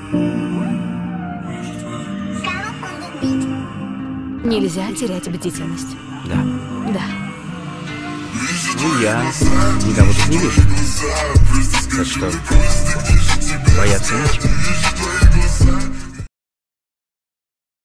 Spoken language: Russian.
Нельзя терять бдительность. Да. Да. Ну, я никого тут не вижу. Так что, бояться нечего.